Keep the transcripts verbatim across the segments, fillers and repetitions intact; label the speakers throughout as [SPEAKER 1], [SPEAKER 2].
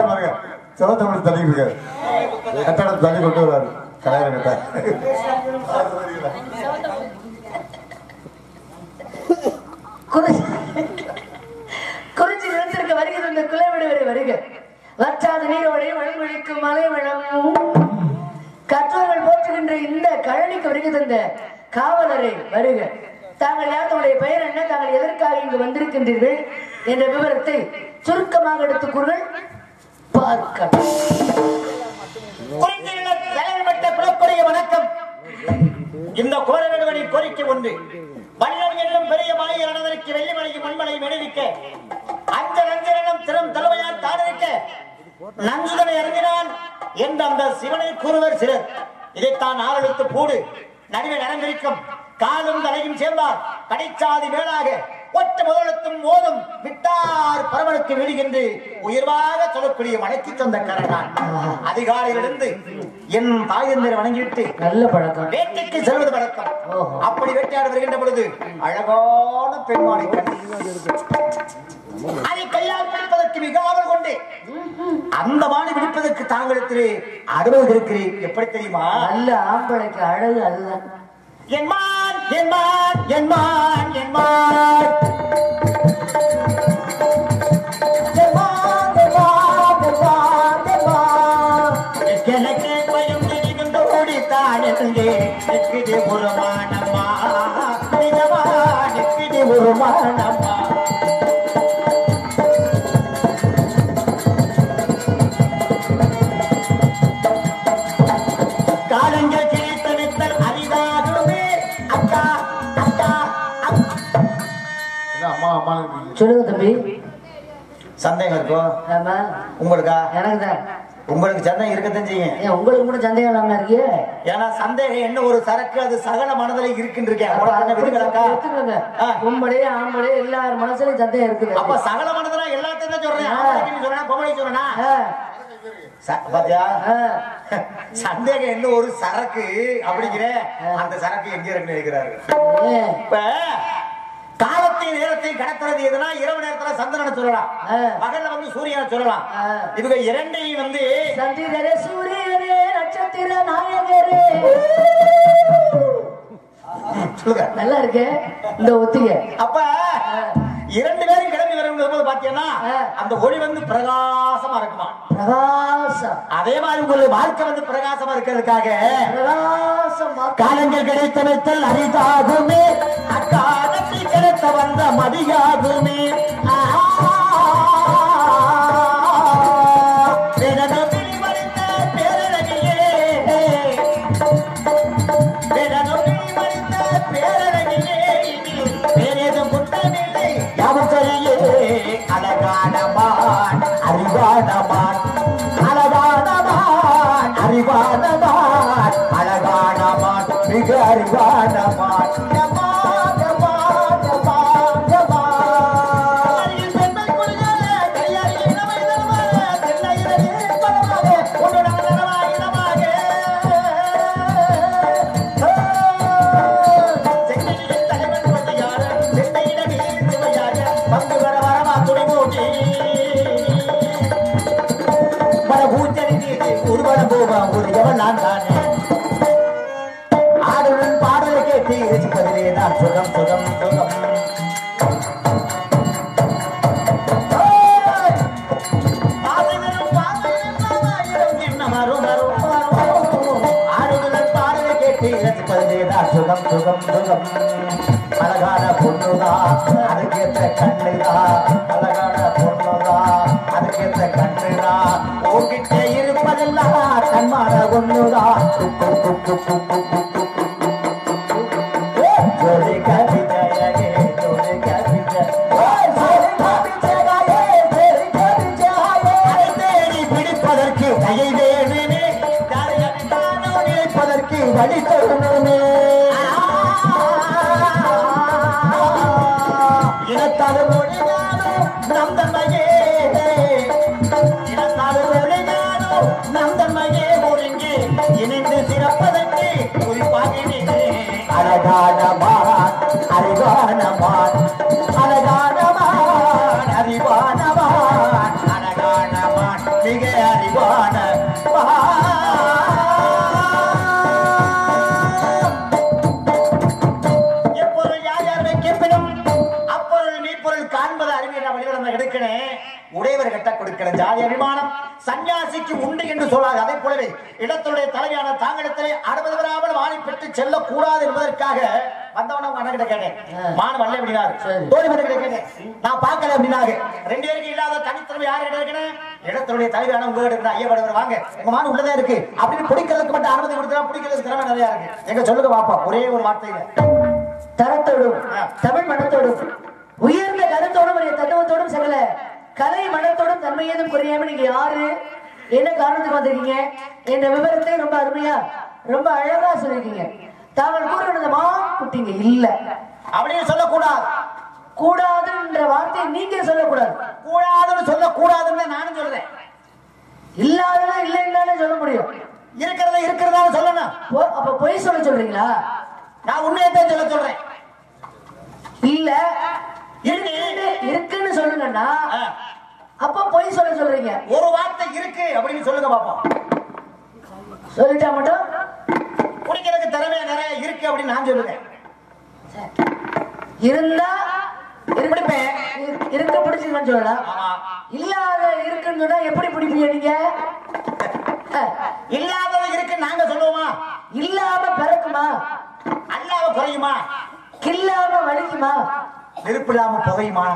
[SPEAKER 1] சிவத்தமிழ் தள்ளி இருக்காரு கட்டடம் தள்ளி கொண்டு வர்றாரு கலைஞர் கிட்ட
[SPEAKER 2] குறிச்சி நிலத்திற்கு வருகிற இந்த குலவிடுவரை வருக வற்றாத நீரோடை வழிமொழிக்கும் மலை வளம் கற்றவர்கள் போற்றுகின்ற இந்த கழனிக்கு வருகை தந்த காவலரை வருக. தாங்கள் யார், தங்களுடைய பெயர் என்ன, தாங்கள் எதற்காக இங்கு வந்திருக்கின்றீர்கள் என்ற விவரத்தை சுருக்கமாக எடுத்துக் கூறுங்கள். பார்க்கலாம்.
[SPEAKER 3] குலக்குடைய வணக்கம். இந்த கோரவேடுவனின் கோரிக்கை ஒன்று. வல்லன் என்னும் பெரிய மாய ரணதற்கு வெள்ளிமலையும் மண்மலை மெடுவிக்க அஞ்சல் அஞ்சலிடம் திறம் தலைமையால் தாடிருக்க நஞ்சுதனை இறங்கினான் என்ற அந்த சிவனை கூறுவர் சிலர். இதைத்தான் ஆரம்பித்து பூடு நடுவே நடந்திருக்கும் காலும் தலையும் சேர்ந்தார் கடைச்சாதி மேலாக ஒற்ற முதலத்தும் மோதும் விட்டார் பரவனுக்கு விடுகின்ற உயர்வாக சொல்லக்கூடிய மனைக்கு சொந்த கரனான். அதிகாலையிலிருந்து என் தாயந்தரை வணங்கிவிட்டு
[SPEAKER 2] நல்ல பழக்கம்
[SPEAKER 3] வேட்டைக்கு செல்வது பழக்கம். அப்படி வேட்டையாட வருகின்ற பொழுது அழகான பெண்மானை கண்டு அதை கையால் பிடிப்பதற்கு மிக ஆவல் கொண்டு அந்த மானை பிடிப்பதற்கு தாங்களுக்கு அனுமதி இருக்கிறேன். எப்படி தெரியுமா?
[SPEAKER 2] நல்ல ஆம்பளைக்கு அழகு அதுதான்.
[SPEAKER 3] என் மான் என் மான் என் மான் என் மான் எனக்கு பயம் தெரிகின்ற ஓடித்தான் நெக்கிடி ஒரு மானம்மா நிஜமா நெக்கிடி ஒரு மானம்மா காலங்கள் கிழித்தனித்தல் அரிதாகுமே அக்கா அக்கா
[SPEAKER 1] அம்மா அம்மா
[SPEAKER 2] சொல்லுங்க தம்பி.
[SPEAKER 3] சந்தேகம் இருக்கும்
[SPEAKER 2] ஆமா
[SPEAKER 3] உங்களுக்கா?
[SPEAKER 2] எனக்கு தான்.
[SPEAKER 3] உங்களுக்கு சந்தேகம் இருக்கத்தான் செய்யும்.
[SPEAKER 2] ஏன் உங்களுக்கு கூட சந்தேகம் இல்லாம இருக்கியே?
[SPEAKER 3] ஏன்னா சந்தேகம் என்ன ஒரு சரக்கு, அது சகல மனதில் இருக்கின்றிருக்கேன்.
[SPEAKER 2] பொம்பளை ஆம்பளை எல்லார் மனசுலயும் சந்தேகம் இருக்குது.
[SPEAKER 3] அப்ப சகல மனதுல எல்லாத்தையும் தான் சொல்றேன். சொல்றேன் பொம்பளை சொல்றேனா? பாத்தியா, சந்தேகம் என்ன ஒரு சரக்கு அப்படிங்கிற அந்த சரக்கு எங்க இருக்குன்னு நினைக்கிறாரு. இப்ப காலத்தையும் நேரத்தையும் கடத்துறது எதுனா இரவு நேரத்துல சந்திரனை சொல்லலாம், பகல்ல வந்து சூரியனை சொல்லலாம். இவங்க இரண்டையும் வந்து
[SPEAKER 2] சந்திரரே சூரியரே நட்சத்திர நாயகரே
[SPEAKER 3] சொல்லுங்க.
[SPEAKER 2] நல்லா இருக்கு இந்த ஒத்திக.
[SPEAKER 3] அப்ப இரண்டு பேரும் கிளம்பி வரும்போது பாத்தீங்கன்னா அந்த ஒளி வந்து பிரகாசமா இருக்குமா?
[SPEAKER 2] பிரகாசம்.
[SPEAKER 3] அதே மாதிரி உங்களுடைய வாழ்க்கை வந்து பிரகாசமா இருக்கிறதுக்காக
[SPEAKER 2] பிரகாசம்
[SPEAKER 3] காலங்கள் கிடைத்தமைத்தல் அரிதாகுமே அக்காலத்தில் கிடைத்த வந்த மதியாகுமே. அழகானமான் அறிவானமான் அழகானமான் அறிவானமான் அழகானமான் மிக அறிவானமான் ஆடுடன் பாடலை கேட்டு ரசிப்பதிலேதான் சுகம் சுகம் சுகம். ஆடுடன் பாடலை கேட்டு ரசிப்பதிலேதான் சுகம் சுகம் சுகம். அழகான பொண்ணுதா அதுக்கேற்ற கண்ணுதா, அழகான பொண்ணுதா அதுக்கேற்ற கண்ணுதா, உன்கிட்ட இருப்பதெல்லாம் கண்மான ஒண்ணுதா. ஜோடி கவிதையே ஜோடி கவிதை தேடி பிடிப்பதற்கு கையை வேணுமே, நினைப்பதற்கு வழி தரணுமே. இனத்தாலும் மொழியாலும் நம் தன்மையே, இனத்தாலும் மொழியாலும் நம் தன்மையே ஒருங்கி இணைந்து சிறப்பதற்கு குறிப்பாகினே. அழகானமான் அறிவானமான் அழகானமான் அறிவானமான் அழகானமான் மிக அறிவான எப்பொருள் யார் யார் வைக்கப்படும் அப்பொருள் மீப்பொருள் காண்பது அறிவியல் வழியில் நம்ம எடுக்கணும். உடையவர் கட்ட கொடுக்கிற ஜாதி அபிமானம் சன்னியாசிக்கு உண்டு என்று சொல்லாது. அதே போலவே இடத்துடைய தலைவியான தாங்களிடத்திலே அறுபது வராமல் வாழி பெற்று செல்லக்கூடாது என்பதற்காக வந்தவன அண்ணகிட்ட கேட்டேன். மான வரல அப்படின்னாரு. தோழி மன்னிக்கிட்ட கேட்டேன். நான் பார்க்கல அப்படின்னாங்க. ரெண்டு பேருக்கு இல்லாத தனித்திறமை யாரு கிட்ட இருக்கணும்? இடத்துடைய தலைவியான உங்க கிட்ட ஐயா படுவர் வாங்க எங்க மான உள்ளதா இருக்கு அப்படின்னு பிடிக்கிறதுக்கு மட்டும் அனுமதி கொடுத்தா பிடிக்கிறதுக்கு திறமை நிறைய இருக்கு. எங்க சொல்லுங்க பாப்பா ஒரே ஒரு வார்த்தையில
[SPEAKER 2] தரத்தோடும் தமிழ் மனத்தோடும் உயர்ந்த கருத்தோடும் தத்துவத்தோடும் சகல கலை மனத்தோடும் தன்மை ஏதும் குறையாம நீங்க யாரு என்ன காரணத்துக்கு வந்திருக்கீங்க என்ற விவரத்தை ரொம்ப அருமையா ரொம்ப அழகா சொல்லிருக்கீங்க. தாங்கள் கூறுறது மா குட்டிங்க இல்ல
[SPEAKER 3] அப்படின்னு சொல்லக்கூடாது.
[SPEAKER 2] கூடாதுன்ற வார்த்தையை நீங்க சொல்லக்கூடாது.
[SPEAKER 3] கூடாதுன்னு சொல்ல கூடாதுன்னு நானும் சொல்றேன்.
[SPEAKER 2] இல்லாததா இல்லைன்னு சொல்ல முடியும்.
[SPEAKER 3] இருக்கிறத இருக்கிறதா சொல்லணும்.
[SPEAKER 2] அப்ப பொய் சொல்ல சொல்றீங்களா?
[SPEAKER 3] நான் உண்மையத்தான் சொல்ல சொல்றேன்.
[SPEAKER 2] இல்ல இருக்குன்னு சொல்லுங்கன்னா அப்ப பொய் சொல்ல சொல்றீங்க.
[SPEAKER 3] ஒரு வார்த்தை இருக்கு அப்படின்னு சொல்லுங்க பாப்போம்.
[SPEAKER 2] சொல்லிட்டா மட்டும்
[SPEAKER 3] குடிக்கிறதுக்கு திறமையா நிறைய இருக்கு அப்படின்னு நான் சொல்லுவேன்.
[SPEAKER 2] இருந்தா பிடிப்பேன் இருக்க பிடிச்சிருக்கேன்னு சொல்லலாம். இல்லாத இருக்குன்னு சொன்னா எப்படி பிடிப்பீங்க நீங்க?
[SPEAKER 3] இல்லாதது இருக்கு நாங்க சொல்லுவோமா?
[SPEAKER 2] இல்லாம பிறக்குமா?
[SPEAKER 3] அல்லாம குறையுமா?
[SPEAKER 2] கில்லாம வலிக்குமா?
[SPEAKER 3] நெருப்பு இல்லாம புகையுமா?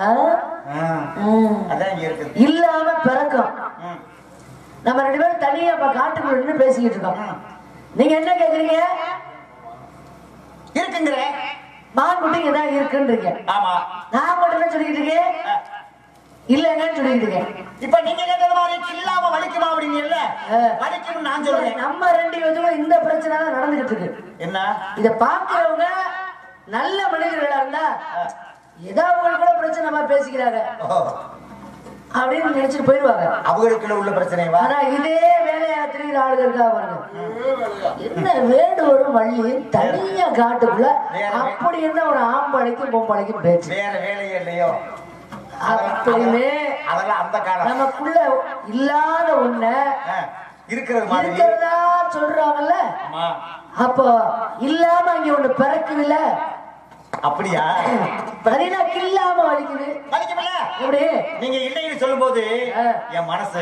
[SPEAKER 3] அதான் இங்க இருக்கு.
[SPEAKER 2] இல்லாம பிறக்கும். நம்ம ரெண்டு பேரும் தனியா இப்ப காட்டுக்குள்ள நின்று பேசிக்கிட்டு இருக்கோம். நீங்க என்ன கேக்குறீங்க?
[SPEAKER 3] இருக்குங்கிற
[SPEAKER 2] மான் குட்டிங்க தான் இருக்குன்றீங்க.
[SPEAKER 3] ஆமா.
[SPEAKER 2] நான் மட்டும் என்ன சொல்லிக்கிட்டு இருக்கேன்? இல்லன்னு சொல்லிக்கிட்டு இருக்கேன்.
[SPEAKER 3] இப்ப நீங்க கேட்டது மாதிரி இல்லாம வலிக்குமா அப்படிங்கல வலிக்கும் நான் சொல்றேன். நம்ம
[SPEAKER 2] ரெண்டு பேருக்கும் இந்த பிரச்சனை தான் நடந்துகிட்டு இருக்கு.
[SPEAKER 3] என்ன
[SPEAKER 2] இத பாக்குறவங்க நல்ல மனிதர்களா இருந்தா ஏதாவது கூட பிரச்சனை நம்ம பேசிக்கிறாங்க அப்படின்னு நினைச்சிட்டு போயிடுவாங்க.
[SPEAKER 3] அவங்களுக்குள்ள உள்ள பிரச்சனை.
[SPEAKER 2] ஆனா இதே வேலையா திரிகிற ஆளுங்க இருக்கா பாருங்க. என்ன வேண்டுவரும் வள்ளி தனியா காட்டுக்குள்ள அப்படி என்ன ஒரு ஆம்பளைக்கும் பொம்பளைக்கும் பேச்சு
[SPEAKER 3] வேற வேலையே இல்லையோ
[SPEAKER 2] அப்படின்னு
[SPEAKER 3] அதெல்லாம் அந்த காலம்
[SPEAKER 2] நமக்குள்ள இல்லாத ஒண்ண இருக்கிறதா சொல்றாங்கல்ல. அப்போ இல்லாம அங்க ஒண்ணு பிறக்குதுல்ல.
[SPEAKER 3] அப்படியா?
[SPEAKER 2] இல்லாம வலிக்குது
[SPEAKER 3] வலிக்கும்ல.
[SPEAKER 2] எப்படி
[SPEAKER 3] நீங்க இல்லைன்னு சொல்லும் போது என் மனசு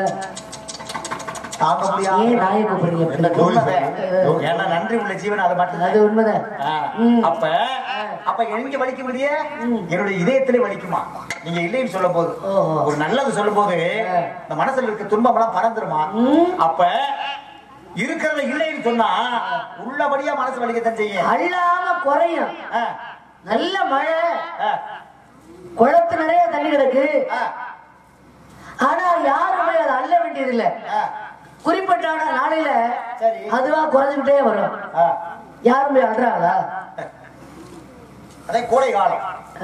[SPEAKER 3] தாங்க முடியாது.
[SPEAKER 2] ஏன் நாயை கூப்பிடுறீங்க?
[SPEAKER 3] ஏன்னா நன்றி உள்ள ஜீவன் அது மட்டும்
[SPEAKER 2] அது உண்மைதான்.
[SPEAKER 3] அப்ப அப்ப எங்க வலிக்க முடிய என்னுடைய இதயத்திலே வலிக்குமா நீங்க இல்லைன்னு சொல்லும் போது? ஒரு நல்லது சொல்லும் போது இந்த மனசுல இருக்க துன்பம் எல்லாம் பறந்துருமா? அப்ப இருக்கிறத இல்லைன்னு சொன்னா உள்ளபடியா மனசு வலிக்கத்தான் செய்யும்.
[SPEAKER 2] அல்லாம குறையும். நல்ல மழை குளத்து நிறைய தண்ணி கிடக்கு. ஆனா யாருமே அதை அள்ள வேண்டியது இல்ல. குறிப்பிட்ட நாளையில அதுவா குறைஞ்சுக்கிட்டே வரும். யாருமே அல்றாங்களா?
[SPEAKER 3] அதே கோடை காலம்.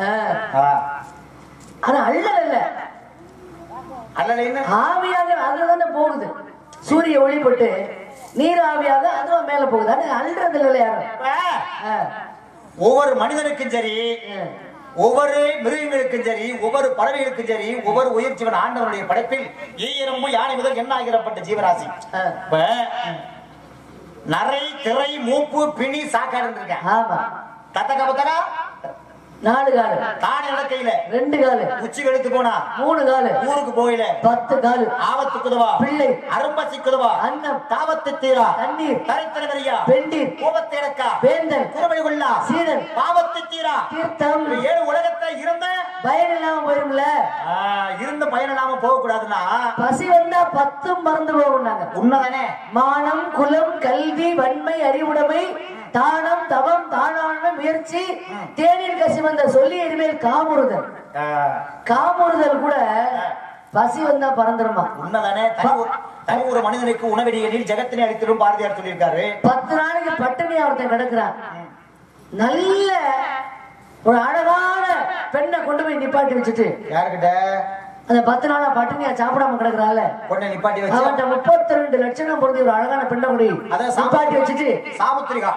[SPEAKER 2] ஆனா அள்ளல் இல்ல.
[SPEAKER 3] அள்ளல்
[SPEAKER 2] ஆவியாக அதுதானே போகுது. சூரிய ஒளிப்பட்டு நீர் ஆவியாக அதுவா மேல போகுது. ஆனா அல்றது இல்ல யாரும்.
[SPEAKER 3] ஒவ்வொரு மனிதனுக்கும் சரி, ஒவ்வொரு மிருகங்களுக்கும் சரி, ஒவ்வொரு பறவைகளுக்கும் சரி, ஒவ்வொரு உயிர் ஜீவன் ஆண்டவருடைய படைப்பில் ஈரம்பு யானை முதல் என்ன ஆகிறப்பட்ட ஜீவராசி. இப்ப நரை, திரை, மூப்பு, பிணி, சாக்காடு இருக்கேன்.
[SPEAKER 2] ஆமா.
[SPEAKER 3] தத்தக்கா பத்தக்கா
[SPEAKER 2] நாலு காலு.
[SPEAKER 3] தானே நடக்கையில
[SPEAKER 2] ரெண்டு காலு.
[SPEAKER 3] உச்சி கெடுத்து போனா மூணு காலு. ஊருக்கு போயில பத்து காலு. ஆபத்து குதவா பிள்ளை அரும்பசி குதவா அன்னம் தாவத்து தீரா தண்ணீர் தரைத்தனவரியா பெண்டீர் கோபத்தேடக்கா வேந்தன் குறவை கொள்ளா சீரன் பாவத்து தீரா தீர்த்தம். ஏழு உலகத்தை இருந்த பயன் இல்லாம போயிரும்ல. இருந்த பயன் இல்லாம போக கூடாதுன்னா பசி வந்தா பத்தும் மறந்து போகும்னாங்க. உண்மைதானே? மானம், குலம், கல்வி, வன்மை, அறிவுடைமை, தானம், தவம், தானான முயற்சி, தேநீர் கசி வந்த சொல்லி இனிமேல் காமுறுதல். காமுறுதல் கூட பசி வந்தா பறந்துருமா? உண்மைதானே? தனி ஒரு மனிதனுக்கு உணவெடிகளில் ஜெகத்தினை அளித்திடும் பாரதியார் சொல்லியிருக்காரு. பத்து நாளைக்கு பட்டினி ஒருத்தன் கிடக்குறான். நல்ல ஒரு அழகான பெண்ணை கொண்டு போய் நிப்பாட்டி வச்சுட்டு யாருக்கிட்ட அந்த பத்து நாளா பட்டினியா சாப்பிடாம கிடக்குறாள் கொண்டு நிப்பாட்டி வச்சு அவன்கிட்ட முப்பத்தி ரெண்டு லட்சம் பொருந்தி ஒரு அழகான பெண்ணை கொண்டு நிப்பாட்டி வச்சுட்டு சாமுத்திரிகா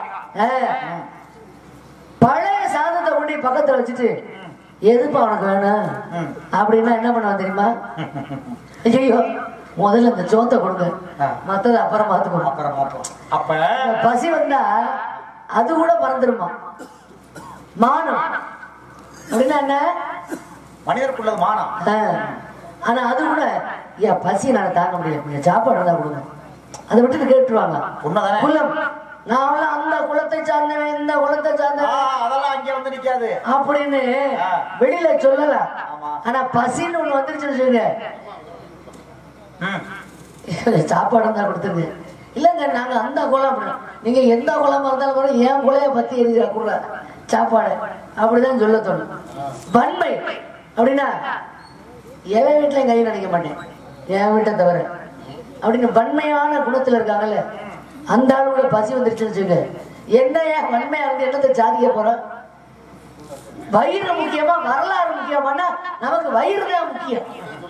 [SPEAKER 3] பழைய சாதத்தை கொண்டு பக்கத்துல வச்சுட்டு எதுப்பா உனக்கு வேணும் அப்படின்னா என்ன பண்ணுவான் தெரியுமா? ஐயோ
[SPEAKER 2] முதல்ல இந்த சோத்தை கொடுங்க, மத்தது அப்புறம் பார்த்துக்கணும்.
[SPEAKER 3] அப்புறம் பார்ப்போம். அப்ப
[SPEAKER 2] பசி வந்தா அது கூட பறந்துருமா? மானம் அப்படின்னா என்ன?
[SPEAKER 3] மனிதருக்குள்ளது மானம்.
[SPEAKER 2] ஆனா அது கூட ஏன் பசி நான் தாங்க முடியல, கொஞ்சம் சாப்பாடு தான் கொடுங்க, அதை விட்டு கேட்டுருவாங்க.
[SPEAKER 3] உண்மைதானே?
[SPEAKER 2] குலம் நான் அந்த குலத்தை சார்ந்தவன், இந்த குலத்தை சார்ந்தவன்,
[SPEAKER 3] அதெல்லாம் அங்கே வந்து நிக்காது
[SPEAKER 2] அப்படின்னு வெளியில சொல்லலாம். ஆனா பசின்னு ஒண்ணு வந்துருச்சுன்னு சொல்லுங்க, சாப்பாடு தான் கொடுத்துருங்க. இல்லங்க நாங்க அந்த குலம், நீங்க எந்த குலமா இருந்தாலும் கூட என் குலைய பத்தி எரிக்கிற குல சாப்பாடு அப்படிதான் சொல்ல தோணும். வன்மை அப்படின்னா என் வீட்டுல கை நினைக்க மாட்டேன், என் வீட்டை தவிர அப்படின்னு வன்மையான குணத்துல இருக்காங்கல்ல, அந்த ஆளுடைய பசி வந்துருச்சுன்னு சொல்லுங்க. என்ன ஏன் வன்மையா இருந்து என்னத்தை சாதிக்க போறோம்? வயிறு முக்கியமா வரலாறு முக்கியமானா நமக்கு வயிறு தான் முக்கியம்.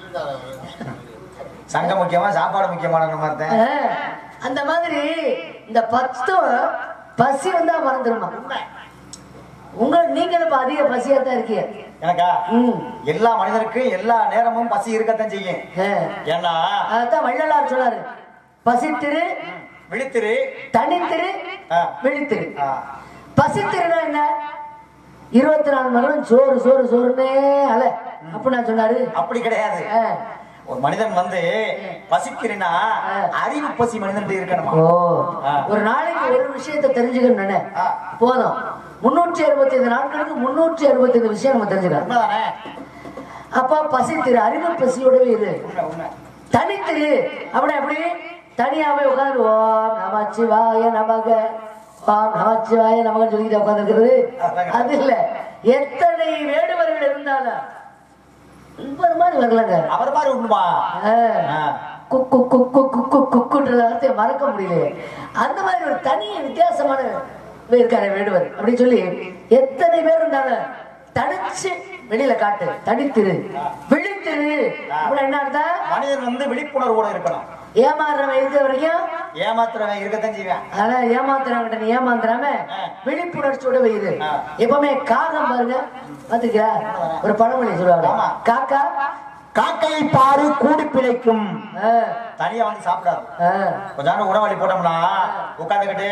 [SPEAKER 3] சங்கம் முக்கியமா சாப்பாடு முக்கியமான மாதிரி.
[SPEAKER 2] அந்த மாதிரி இந்த பத்தும் பசி வந்தா மறந்துருமா? உங்க நீங்க அதிக பசியா தான் இருக்கீங்க.
[SPEAKER 3] எனக்கா எல்லா மனிதனுக்கும் எல்லா நேரமும் பசி இருக்கத்தான் செய்யும். ஏன்னா
[SPEAKER 2] அதான் வள்ளலார் சொன்னாரு, பசித்திரு
[SPEAKER 3] விழித்திரு,
[SPEAKER 2] தனித்திரு விழித்திரு. பசித்திருனா என்ன? இருபத்தி நாலு மணி நேரம் சோறு சோறு சோறுனே அல அப்படின்னா சொன்னாரு.
[SPEAKER 3] அப்படி கிடையாது. ஒரு மனிதன் வந்து பசிக்கிறேன்னா அறிவு பசி மனிதன் இருக்கணுமா?
[SPEAKER 2] ஒரு நாளைக்கு ஒரு விஷயத்தை தெரிஞ்சுக்கணும் போதும். முன்னூற்றி அறுபத்தி ஐந்து நாட்களுக்கு முன்னூற்றி அறுபத்தி ஐந்து விஷயம் நம்ம தெரிஞ்சுக்கலாம். அப்ப பசித்திரு, அறிவு பசியோடவே இரு. தனித்திரு அப்படி அப்படி தனியாவே உட்காந்து ஓம் நமச்சிவாய நமக, ஓம் நமச்சிவாய நமகன்னு சொல்லிட்டு உட்கார்ந்து இருக்கிறது அது இல்ல. எத்தனை வேடுவர்கள் இருந்தாலும் மாதிரி வரலங்க,
[SPEAKER 3] அவர் மாதிரி உண்மைமா
[SPEAKER 2] குக்கு குக்கு குக்கு குக்குன்ற வார்த்தையை மறக்க முடியல. அந்த மாதிரி ஒரு தனி வித்தியாசமான இருக்காரு வேடுவர் அப்படின்னு சொல்லி எத்தனை பேர் இருந்தாலும் தனிச்சு வெளியில காட்டு, தனித்திரு விழித்திரு. என்ன அர்த்தம்?
[SPEAKER 3] மனிதன் வந்து விழிப்புணர்வோட இருக்கணும்.
[SPEAKER 2] ஏமாறுறவன் இருக்கிற வரைக்கும்
[SPEAKER 3] ஏமாத்துறவன் இருக்கத்தான் செய்வேன்.
[SPEAKER 2] ஆனா ஏமாத்துறவன் நீ ஏமாந்துறாம விழிப்புணர்ச்சியோட இரு. எப்பவுமே காகம் பாருங்க, பாத்துக்கியா ஒரு பழமொழி சொல்லுவாங்க, காக்கா
[SPEAKER 3] காக்கையை பாரு கூடி பிழைக்கும், தனியா வந்து சாப்பிடாது. கொஞ்சம் உணவளி போட்டோம்னா உட்காந்துக்கிட்டு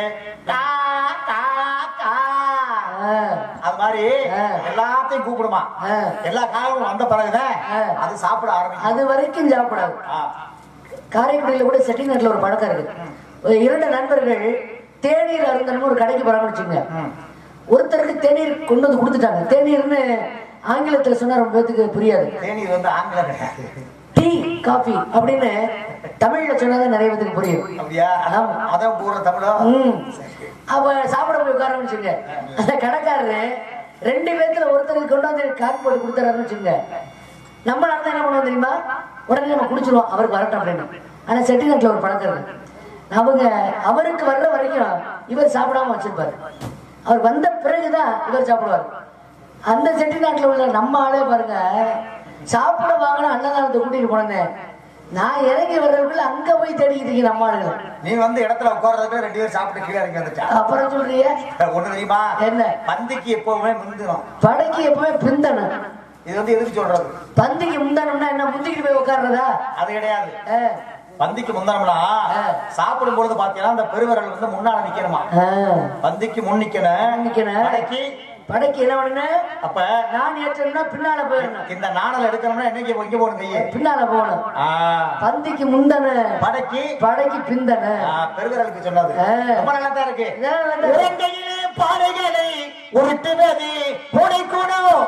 [SPEAKER 3] அது மாதிரி எல்லாத்தையும் கூப்பிடுமா. எல்லா காலமும் வந்த பிறகுதான் அது சாப்பிட ஆரம்பிக்கும்.
[SPEAKER 2] அது வரைக்கும் சாப்பிடாது. காரைக்குடியில கூட செட்டிநாட்டுல ஒரு பழக்கம் இருக்கு. இரண்டு நண்பர்கள் தேநீர் அருந்தணும் ஒரு கடைக்கு போறாங்கன்னு வச்சுங்க. ஒருத்தருக்கு தேநீர் கொண்டு வந்து கொடுத்துட்டாங்க. தேநீர்னு ஆங்கிலத்துல சொன்னா ரொம்ப பேருக்கு புரியாது.
[SPEAKER 3] தேநீர் வந்து ஆங்கிலம் கிடையாது,
[SPEAKER 2] டீ காபி அப்படின்னு தமிழ்ல சொன்னாதான் நிறைய பேருக்கு புரியும்.
[SPEAKER 3] அப்படியா? அதான் பூரா தமிழும்.
[SPEAKER 2] அவ சாப்பிட போய் உட்காரன்னு வச்சுங்க. அந்த கடைக்காரரு ரெண்டு பேத்துல ஒருத்தருக்கு கொண்டு வந்து காப்பி போட்டு கொடுத்துறாருன்னு வச்சுங்க. நம்ம நடந்தா என்ன பண்ணுவோம் தெரியுமா? உடனே நம்ம குடிச்சிருவோம், அவருக்கு வரட்டும் அப்படின்னு. ஆனா செட்டிநாட்டுல ஒரு பழக்கம் இருக்கு. அவங்க அவருக்கு வர்ற வரைக்கும் இவர் சாப்பிடாம வச்சிருப்பாரு. அவர் வந்த பிறகுதான் இவர் சாப்பிடுவார். அந்த செட்டிநாட்டுல உள்ள நம்ம ஆளே பாருங்க, சாப்பிட வாங்கினா அன்னதானத்தை கூட்டிட்டு போனேன், நான் இறங்கி வர்றதுக்குள்ள அங்க போய் தேடிக்கிட்டு நம்ம ஆளுங்க.
[SPEAKER 3] நீ வந்து இடத்துல உட்கார்றதுக்கு ரெண்டு பேரும் சாப்பிட்டு கீழே இறங்கி வந்துட்டா.
[SPEAKER 2] அப்புறம் சொல்றீங்க
[SPEAKER 3] ஒண்ணு தெரியுமா?
[SPEAKER 2] என்ன?
[SPEAKER 3] பந்திக்கு எப்பவுமே முந்தணும்,
[SPEAKER 2] படைக்கு எப்பவுமே பிந்தணும்.
[SPEAKER 3] இது வந்து எதுக்கு சொல்றது?
[SPEAKER 2] பந்திக்கு முந்தணும்னா என்ன, முந்திக்கிட்டு போய் உட்கார்றதா?
[SPEAKER 3] அது கிடையாது. பந்திக்கு முந்தனம்னா சாப்பிடும் பொழுது பாத்தீங்கன்னா அந்த பெருவிரல் வந்து முன்னால நிக்கணுமா. பந்திக்கு முன் நிக்கணும். படைக்கு
[SPEAKER 2] படைக்கு என்ன பண்ணு?
[SPEAKER 3] அப்ப
[SPEAKER 2] நான் ஏற்றணும்னா பின்னால போயிடணும்.
[SPEAKER 3] இந்த நாணல் எடுக்கணும்னா என்னைக்கு இங்க போகணும், கையை
[SPEAKER 2] பின்னால போகணும். பந்திக்கு முந்தன,
[SPEAKER 3] படைக்கு படைக்கு
[SPEAKER 2] பிந்தன.
[SPEAKER 3] பெருவிரலுக்கு சொன்னது ரொம்ப நல்லா தான் இருக்கு. இலங்கையிலே பாறைகளை உருட்டுவது புடைக்கணும்,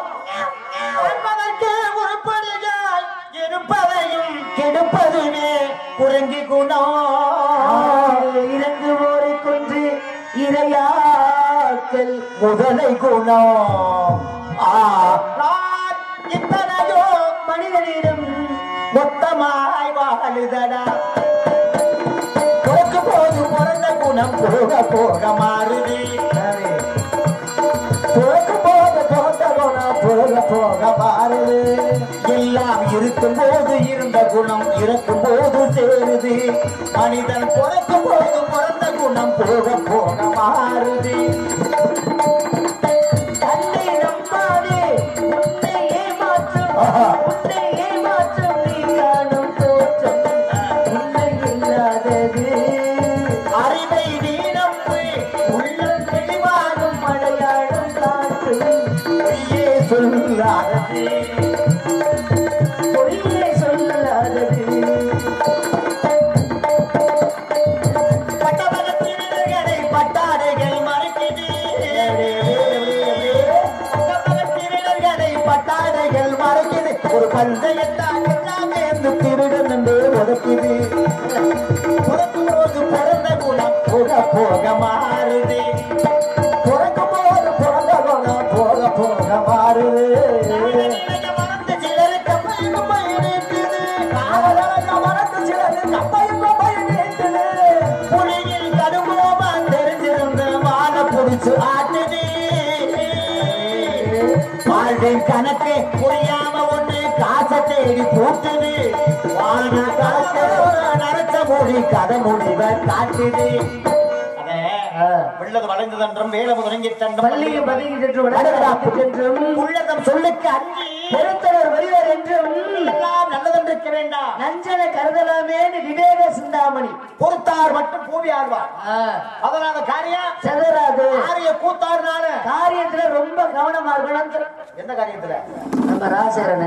[SPEAKER 3] உருப்படியாய் இருப்பதையும் கெடுப்பதுவே குரங்கி குணம்.
[SPEAKER 2] இறங்குவோரை கொன்று இரையாக்கல் முதலை குணம்.
[SPEAKER 3] இத்தனையோ
[SPEAKER 2] மனிதனிடம்
[SPEAKER 3] மொத்தமாய் வாழுதடா. போக்கு போது பிறந்த குணம் போக போக மாறுது. போக்கு போது பிறந்த குணம் போக போக மாறுது. எல்லாம் இருக்கும் போது இருந்த குணம் இறக்கும் போது சேருது. மனிதன் பிறக்கும் போது பிறந்த குணம் போக போக மாறுது.
[SPEAKER 2] தன்னை நம்பாதே, உன்னை ஏமாற்றும், உன்னை ஏமாற்றும் நீ காணும் தோற்றம்.
[SPEAKER 3] ஒரு பந்தயத்தான் எல்லாமே இந்த திருடன் என்று உதக்குது உதக்கும் போது பிறந்த குணம் போக போக மாறுது பிறக்கும் போது பிறந்த குணம் போக போக மாறுது மறந்து சிலரு கப்பையும் கப்பையும் நீட்டுது மறந்து சிலரு கப்பையும் கப்பையும் நீட்டுது புலியில் கடுமோமா தெரிஞ்சிருந்த மான புடிச்சு ஆட்டுது வாழ்க்கை கணக்கு புரியாம ஒண்ணு காசை தேடி போட்டுது வாழ்க்கை கணக்கு நடத்த மொழி கதை முடிவ காட்டுது உள்ளது வளைந்ததென்றும் வேலம் தொடங்கித்தன்றும்
[SPEAKER 2] பள்ளியை பதுங்கிட்டென்றும்
[SPEAKER 3] உள்ளதம் சொல்லுக்கு அஞ்சி
[SPEAKER 2] பெருத்தவர் வருவர் என்றும்
[SPEAKER 3] எல்லாம் நல்லதென்று இருக்க வேண்டாம்
[SPEAKER 2] நஞ்சனை கருதலாமே விவேக சிந்தாமணி
[SPEAKER 3] பொறுத்தார் மட்டும் பூவி ஆழ்வார் அதனால காரியம்
[SPEAKER 2] செதறாது
[SPEAKER 3] காரிய கூத்தாருனால
[SPEAKER 2] காரியத்துல ரொம்ப கவனமா இருக்கணும்.
[SPEAKER 3] எந்த காரியத்துல
[SPEAKER 2] நம்ம ராசேரன்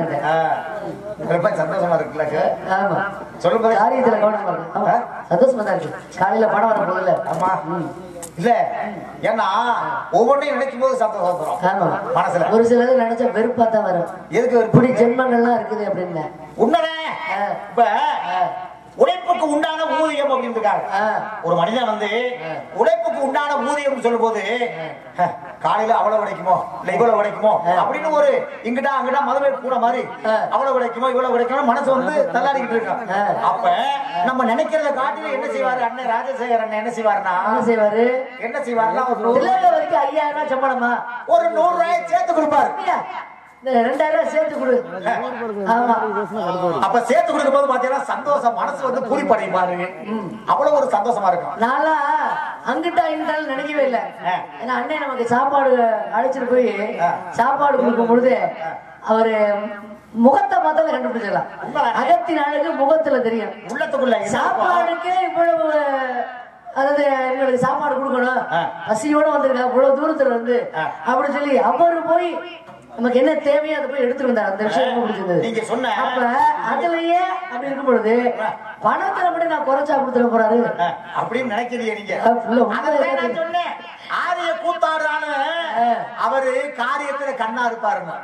[SPEAKER 3] சந்தோஷமா இருக்குல்ல
[SPEAKER 2] ஆமா
[SPEAKER 3] சொல்லுங்க
[SPEAKER 2] காரியத்துல கவனமா இருக்கு. ஆமா சந்தோஷமா தான் இருக்கு. காலையில படம் வர போகல
[SPEAKER 3] ஆமா இல்ல ஏன்னா ஒவ்வொன்றையும் நினைக்கும் போது சந்தோஷம் வரும்
[SPEAKER 2] ஆமா
[SPEAKER 3] மனசுல
[SPEAKER 2] ஒரு சிலது நினைச்சா வெறுப்பா தான் வரும்.
[SPEAKER 3] எதுக்கு
[SPEAKER 2] இப்படி ஜென்மங்கள்லாம் இருக்குது அப்படின்னு
[SPEAKER 3] உண்மைனே இப்ப உழைப்புக்கு உண்டான ஊதியம் அப்படின்னு இருக்காங்க. ஒரு மனிதன் வந்து உழைப்புக்கு உண்டான ஊதியம் சொல்லும் போது காலையில அவ்வளவு கிடைக்குமோ இல்ல இவ்வளவு கிடைக்குமோ அப்படின்னு ஒரு இங்கிட்டா அங்கிட்டா மதமே கூட மாதிரி அவ்வளவு கிடைக்குமோ இவ்வளவு கிடைக்குமோ மனசு வந்து தள்ளாடிக்கிட்டு இருக்கான். அப்ப நம்ம நினைக்கிறத காட்டில என்ன செய்வாரு அண்ணன் ராஜசேகர் அண்ணன் என்ன செய்வாருன்னா
[SPEAKER 2] என்ன செய்வாரு
[SPEAKER 3] என்ன செய்வாருன்னா ஒரு நூறு
[SPEAKER 2] வரைக்கும் ஐயாயிரம் ரூபாய் சம்பளமா
[SPEAKER 3] ஒரு நூறு ரூபாய் சேர்த்து கொடுப்பாரு.
[SPEAKER 2] ரெண்டாயிரம் ரூபாய் சேர்த்து கொடு. ஆமா
[SPEAKER 3] அப்ப சேர்த்து கொடுக்கும் போது பாத்தீங்கன்னா சந்தோஷம் மனசு வந்து பூரிப்படையும் பாருங்க. அவ்வளவு ஒரு சந்தோஷமா இருக்கும்.
[SPEAKER 2] நாளா அங்கிட்டா இங்கிட்டாலும் நினைக்கவே இல்லை. ஏன்னா அண்ணன் நமக்கு சாப்பாடு அழைச்சிட்டு போய் சாப்பாடு கொடுக்கும் பொழுது அவரு முகத்தை பார்த்தாலும் கண்டுபிடிச்சிடலாம். அகத்தின் அழகு முகத்துல தெரியும்.
[SPEAKER 3] உள்ளத்துக்குள்ள
[SPEAKER 2] சாப்பாடுக்கே இவ்வளவு அதாவது எங்களுக்கு சாப்பாடு கொடுக்கணும் பசியோட வந்திருக்கா இவ்வளவு தூரத்துல வந்து அப்படின்னு சொல்லி அவரு போய் நமக்கு என்ன தேவையோ அதை போய் எடுத்துட்டு வந்தார். அந்த விஷயம் ரொம்ப பிடிச்சிருந்தது.
[SPEAKER 3] நீங்க சொன்ன
[SPEAKER 2] அப்ப அதுலயே அப்படி இருக்கும் பொழுது பணத்துல மட்டும் நான் குறைச்சா கொடுத்துட போறாரு
[SPEAKER 3] அப்படின்னு நினைக்கிறீங்க நீங்க.
[SPEAKER 2] அதான்
[SPEAKER 3] நான் சொன்னேன் ஆரிய கூத்தாடுறான அவரு காரியத்துல கண்ணா இருப்பாருங்க.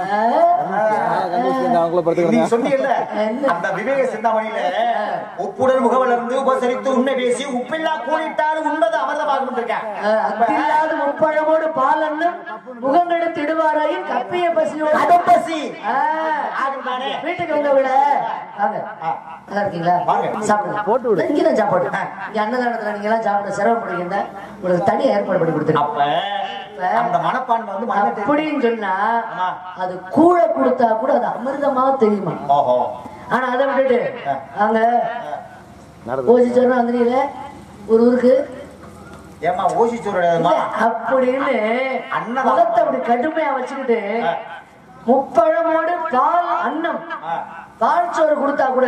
[SPEAKER 3] நீங்க சொன்னீங்கல்ல அந்த விவேக சிந்தாமணியில உப்புடன் முகவலர்ந்து உபசரித்து உண்மை பேசி உப்பில்லா கூடிட்டாலும் உண்பது அமிர்தமாகும் இருக்கேன்.
[SPEAKER 2] அத்தில்லாத முப்பழமோடு பாலன்னும் முகங்கெடுத்து இடுவாராயும் கப்பிய பசியோடு
[SPEAKER 3] கடப்பசி
[SPEAKER 2] வீட்டுக்கு வந்த விட வாங்க நல்லா இருக்கீங்களா சாப்பிடுங்க போட்டு இங்கதான் சாப்பாடு இங்க அன்னதானத்துல நீங்க எல்லாம் சாப்பிட சிரமப்படுவீங்க உங்களுக்கு தனியா ஏற்பாடு பண்ணி கொடுத்துருக்கேன்.
[SPEAKER 3] அந்த மனப்பான்மை வந்து
[SPEAKER 2] அப்படின்னு சொன்னா அது கூழ கொடுத்தா கூட அது அமிர்தமாக தெரியுமா. ஆனா அதை விட்டுட்டு அங்க ஓசிச்சோன்னா அந்த ஒரு ஊருக்கு
[SPEAKER 3] ஏமா ஓசிச்சோர்
[SPEAKER 2] அப்படின்னு முகத்தை அப்படி கடுமையா வச்சுக்கிட்டு முப்பழமோடு பால் அன்னம் பால் சோறு கொடுத்தா கூட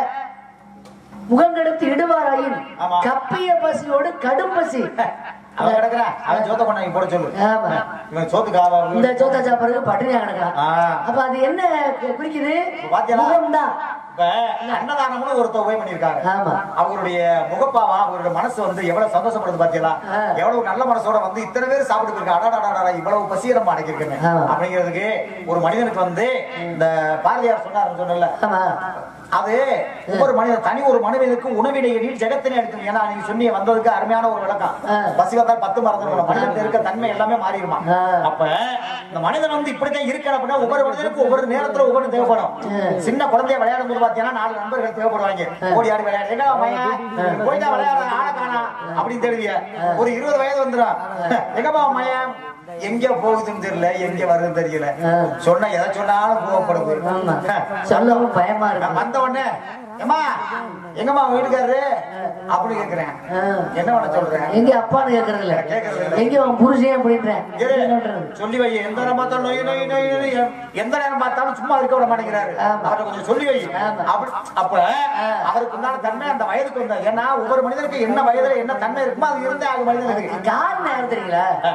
[SPEAKER 2] முகங்கெடுத்து இடுவாராயின் கப்பிய பசியோடு கடும் பசி
[SPEAKER 3] அவன் கிடக்குறா அவன் சோத்த பண்ண போட சொல்லு. இவன் சோத்துக்கு
[SPEAKER 2] இந்த சோத்தா சாப்பிடுறதுக்கு பட்டினியா கிடக்கலாம். அப்ப அது என்ன குறிக்குது முகம்தான்.
[SPEAKER 3] இப்ப அன்னதானம்னு ஒருத்தர் உபயம் பண்ணிருக்காங்க. அவருடைய முகப்பாவா அவருடைய மனசு வந்து எவ்வளவு சந்தோஷப்படுது பாத்தீங்களா. எவ்வளவு நல்ல மனசோட வந்து இத்தனை பேர் சாப்பிட்டு இருக்காங்க. அடாடாடா இவ்வளவு பசியை நம்ம அடக்கிருக்கேன் அப்படிங்கிறதுக்கு ஒரு மனிதனுக்கு வந்து இந்த பாரதியார் சொன்னார் சொன்னல அது ஒவ்வொரு மனிதன் தனி ஒரு மனிதனுக்கு உணவினை எண்ணில் ஜெகத்தினை எடுக்கணும். ஏன்னா நீங்க சொன்னீங்க வந்ததுக்கு அருமையான ஒரு விளக்கம். பசி வந்தால் பத்து மறந்துடும் மனிதன் இருக்க தன்மை எல்லாமே மாறிடுமா. அப்ப இந்த மனிதன் வந்து இப்படிதான் இருக்கணும் அப்படின்னா ஒவ்வொரு மனிதனுக்கும் ஒவ்வொரு நேரத்துல ஒவ்வொரு தேவைப்படும். சின்ன குழந்தைய விளையாடும் போது பாத்தீங்கன்னா நாலு நண்பர்கள் தேவைப்படுவாங்க. ஓடி ஆடி விளையாடு எங்க பையன் போய்தான் விளையாடுற ஆளை காணா அப்படின்னு தெரிவிய ஒரு இருபது வயது வந்துடும். எங்கப்பா மயம் எங்க போகுதுன்னு தெரியல எங்க வருதுன்னு தெரியல சொன்ன எதை சொன்னாலும் கோவப்படுது.
[SPEAKER 2] சொல்லவும் பயமா இருக்கு.
[SPEAKER 3] வந்த உடனே ஏமா எங்கம்மா வீட்டுக்காரு அப்படி கேக்குறேன். என்ன பண்ண சொல்றேன் எங்க
[SPEAKER 2] அப்பான்னு கேக்குறது இல்ல கேக்குறது எங்க அவன் புருஷன் அப்படின்றேன்
[SPEAKER 3] சொல்லி வை. எந்த நேரம் பார்த்தாலும் நோய் நோய் நோய் நோய் எந்த நேரம் பார்த்தாலும் சும்மா இருக்க விட மாட்டேங்கிறாரு. அவரை கொஞ்சம் சொல்லி வை. அப்படி அப்ப அவருக்கு உண்டான தன்மை அந்த வயதுக்கு வந்தா. ஏன்னா ஒவ்வொரு மனிதனுக்கு என்ன வயதுல என்ன தன்மை இருக்குமோ அது இருந்தே ஆகும் மனிதனுக்கு.
[SPEAKER 2] காரணம் யாரு தெரியுங்களா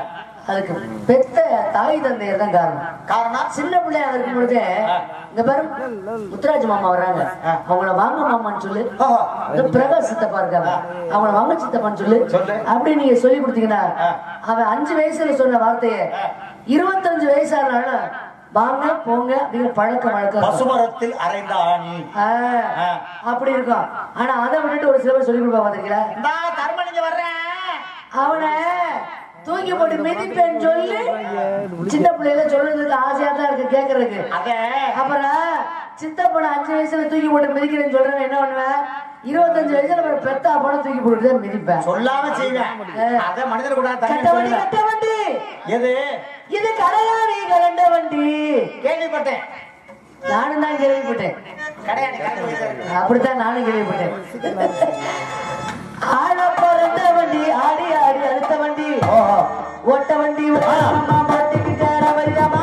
[SPEAKER 2] அதுக்கு பெத்த தாய் தந்தையர் தான் காரணம்.
[SPEAKER 3] காரணம்
[SPEAKER 2] சின்ன பிள்ளையா இருக்கும் பொழுது இங்க பாரு முத்துராஜ் மாமா வர்றாங்க, அவங்கள வாங்க மாமான்னு சொல்லு. பிரகாஷ் சித்தப்பா இருக்காங்க, அவங்கள வாங்க சித்தப்பான்னு சொல்லு. அப்படி நீங்க சொல்லி கொடுத்தீங்கன்னா அவன் அஞ்சு வயசுல சொன்ன வார்த்தைய இருபத்தஞ்சு வயசானாலும் வாங்க போங்க அப்படிங்கிற பழக்க வழக்கம்.
[SPEAKER 3] பசுமரத்தில் அரைந்த ஆணி
[SPEAKER 2] அப்படி இருக்கும். ஆனா அதை விட்டுட்டு ஒரு சில பேர் சொல்லி கொடுப்பா பாத்தீங்களா,
[SPEAKER 3] தர்மலிங்க வர்றேன்
[SPEAKER 2] அவனை தூக்கி போட்டு மிதிப்பேன்னு சொல்லி சின்ன பிள்ளைல சொல்றதுக்கு ஆசையா தான் இருக்கு கேக்குறதுக்கு. அப்புறம் சித்தப்பனை அஞ்சு வயசுல தூக்கி போட்டு மிதிக்கிறேன்னு சொல்றேன் என்ன பண்ணுவேன், இருபத்தஞ்சு வயசுல ஒரு பெத்தா படம் தூக்கி போட்டு மிதிப்பேன்.
[SPEAKER 3] சொல்லாம செய்வேன். அத மனிதர் கூட
[SPEAKER 2] கட்ட வண்டி கட்ட வண்டி
[SPEAKER 3] எது
[SPEAKER 2] இது கடையாணி கலண்ட வண்டி
[SPEAKER 3] கேள்விப்பட்டேன்.
[SPEAKER 2] நானும் தான் கேள்விப்பட்டேன். அப்படித்தான் நானும் கேள்விப்பட்டேன். ஆழ பிறந்த வண்டி ஆடி ஆடி அடுத்த வண்டி ஓட்ட வண்டி மாட்டிக்கிட்டார வரியாமா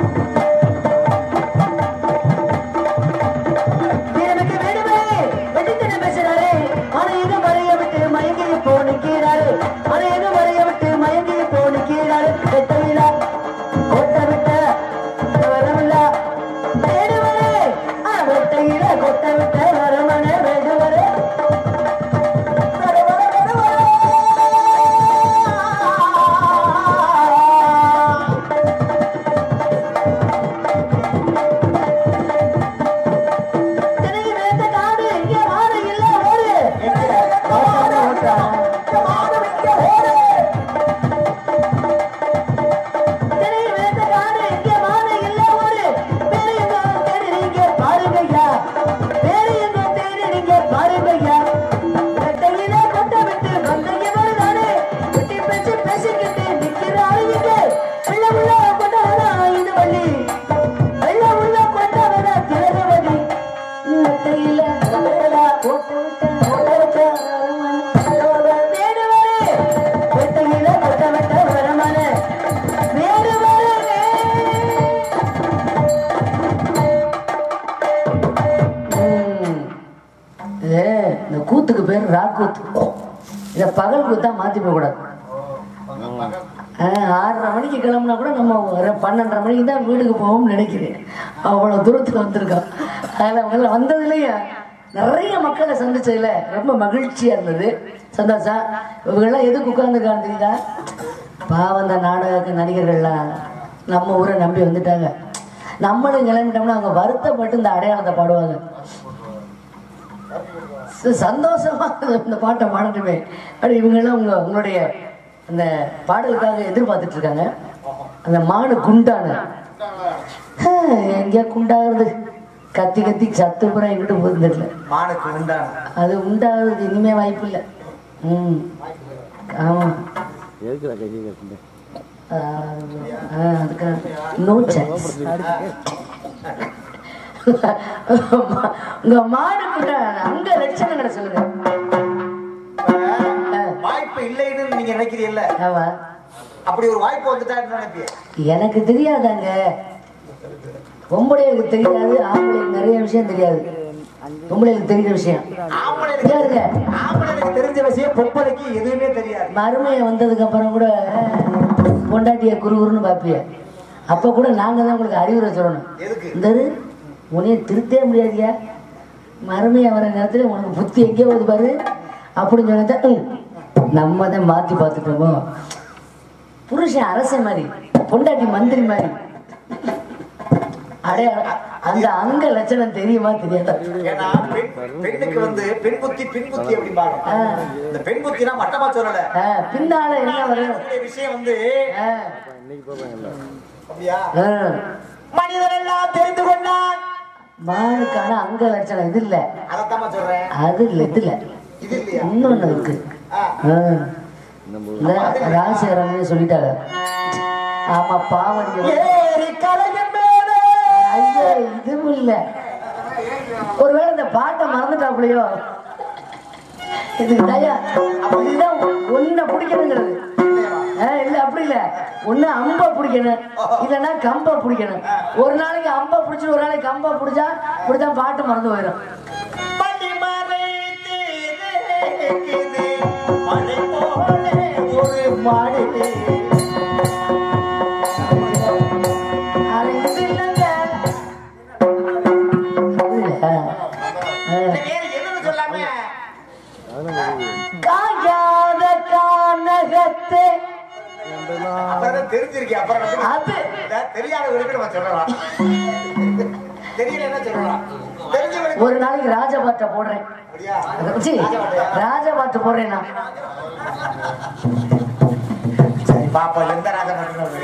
[SPEAKER 2] எனக்கு வேணுமே வெட்டித்தனை பேசுறாரு. ஆனா எங்க மறைய விட்டு மயங்கி போனிக்கிறாரு, ஆனா எங்க மறைய விட்டு மயங்கி போனிக்கிறாரு. வெட்டவிழா ஓட்ட விட்ட வரவில்லா வேடுவரே வெட்டையில கொட்ட விட்ட வரமன வேடுவரே. கூத்துக்கு பேர் ராக்கூத்து. இத பகல் கூத்தா மாத்தி போக கூடாது. ஆறரை மணிக்கு கிளம்புனா கூட நம்ம ஒரு பன்னெண்டரை மணிக்கு தான் வீட்டுக்கு போவோம்னு நினைக்கிறேன். அவ்வளவு தூரத்துக்கு வந்திருக்கோம். அதில் வந்ததுலயே நிறைய மக்களை சந்திச்சதுல ரொம்ப மகிழ்ச்சியா இருந்தது, சந்தோஷம். இவங்கெல்லாம் எதுக்கு உட்கார்ந்துருக்கான்னு தெரியுதா, பாவம் அந்த நாடக நடிகர்கள்லாம் நம்ம ஊரை நம்பி வந்துட்டாங்க. நம்மளும் கிளம்பிட்டோம்னா அவங்க வருத்தப்பட்டு இந்த அடையாளத்தை பாடுவாங்க. சந்தோஷமா இந்த பாட்டை பாடட்டுமே அப்படி இவங்கெல்லாம் உங்க உங்களுடைய அந்த பாடலுக்காக எதிர்பார்த்துட்டு இருக்காங்க. அந்த மாடு குண்டான எங்கேயா குண்டாகிறது, கத்தி கத்தி சத்து பூரா எங்கிட்ட போயிருந்துடல.
[SPEAKER 3] மானுக்கு உண்டான
[SPEAKER 2] அது உண்டாகிறது இனிமே வாய்ப்பு இல்லை. ம் ஆமா அதுக்கு நோ சான்ஸ். உங்க மாடு கூட அங்க லட்சணங்களை சொல்லுங்க.
[SPEAKER 3] வாய்ப்பு இல்லைன்னு நீங்க நினைக்கிறீல்ல, அப்படி ஒரு வாய்ப்பு வந்துட்டா நினைப்பீங்க.
[SPEAKER 2] எனக்கு தெரியாதாங்க, பொம்பளைகளுக்கு தெரியாது, ஆம்பளைக்கு நிறைய விஷயம் தெரியாது. பொம்பளைகளுக்கு தெரிஞ்ச விஷயம்
[SPEAKER 3] ஆம்பளைக்கு தெரிஞ்ச விஷயம் பொம்பளைக்கு எதுவுமே தெரியாது.
[SPEAKER 2] மருமையை வந்ததுக்கு அப்புறம் கூட பொண்டாட்டிய குறுகுறுன்னு பாப்பிய, அப்ப கூட நாங்க தான் உங்களுக்கு அறிவுரை சொல்லணும். இந்த உனைய திருத்தே முடியாதியா, மருமையா வர நேரத்துல உனக்கு புத்தி எங்கேயோ வருது பாரு அப்படின்னு சொன்னத நம்ம தான் மாத்தி பார்த்துட்டோமோ. புருஷன் அரச மாதிரி, பொண்டாட்டி மந்திரி மாதிரி. அடைய அந்த அங்க லட்சணம் தெரியுமா தெரியாதா?
[SPEAKER 3] ஏன்னா பெண்ணுக்கு வந்து பெண் புத்தி பின் புத்தி அப்படிம்பாங்க. இந்த பெண் புத்தினா மட்டமா சொல்லல,
[SPEAKER 2] பின்னால என்ன வரும்
[SPEAKER 3] விஷயம் வந்து அப்படியா மனிதன் எல்லாம் தெரிந்து கொண்டான்.
[SPEAKER 2] மானுக்கான அங்க லட்சணம் இது இல்ல,
[SPEAKER 3] அதத்தான் சொல்றேன்.
[SPEAKER 2] அது இல்ல, இது இல்ல,
[SPEAKER 3] இது இல்லையா?
[SPEAKER 2] இன்னொன்னு இருக்கு. ராசியரமே சொல்லிட்டாங்க. ஆமா பாவம். ஐயோ இதுவும் இல்ல, ஒருவேளை இந்த பாட்டை மறந்துட்டாப்லையோ. இதுக்கு தயா அப்படிதான் ஒன்ன பிடிக்கணுங்கிறது இல்ல, அப்படி இல்ல. ஒண்ணு அம்ப பிடிக்கணும், இல்லன்னா கம்ப பிடிக்கணும். ஒரு நாளைக்கு அம்ப பிடிச்சி ஒரு நாளைக்கு கம்ப பிடிச்சா இப்படிதான் பாட்டு மறந்து போயிடும்.
[SPEAKER 3] ஒரு மாடு எல்லாமே
[SPEAKER 2] காயாத கானகத்தை
[SPEAKER 3] அப்புறம் தெரிஞ்சிருக்கேன். அப்புறம்
[SPEAKER 2] அது
[SPEAKER 3] தெரியாதவங்களுக்கு நம்ம சொல்லலாம். தெரியல என்ன சொல்லலாம். தெரிஞ்சவங்களுக்கு
[SPEAKER 2] ஒரு நாளைக்கு ராஜபாட்டை போடுறேன். சி, ராஜபாட்டு போடுறேன் நான்.
[SPEAKER 3] சரி பாப்பா எந்த ராஜபாட்டு